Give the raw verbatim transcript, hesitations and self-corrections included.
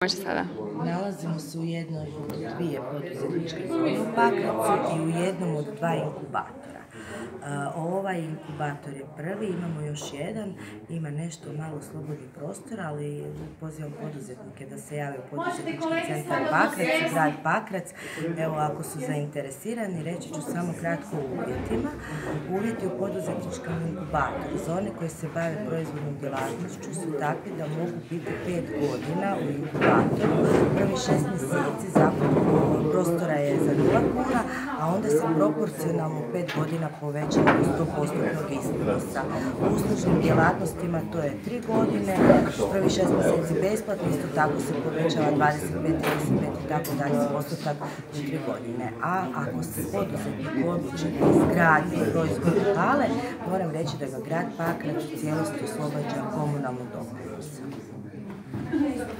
Može sada. Nalazimo se u jednoj od dvije poduzetničke zone u Pakracu i u jednom od dva inkubatora. Ovaj inkubator je prvi, imamo još jedan, ima nešto malo slobodnih prostora, ali pozivam poduzetnike da se jave u poduzetnički centar Pakrac i grad Pakrac. Evo, ako su zainteresirani, reći ću samo kratko o uvjetima. Uvjeti u poduzetničkom inkubatoru za one koji se bave proizvodnom djelatnošću su takvi da mogu biti pet godina u inkubatoru. Prvi šest mjeseci zakup prostora je za nula kuna, a onda se proporcionalno pet godina povećava do sto posto iznosa. U uslužnim djelatnostima to je tri godine, prvi šest mjeseci besplatno, isto tako se povećava dvadeset pet, trideset pet i tako dalje postotak u tri godine. A ako se poduzetnik odluči da izgradi proizvodne hale, moram reći da ga grad Pakrac u cijelosti oslobađa komunalnog doprinosa.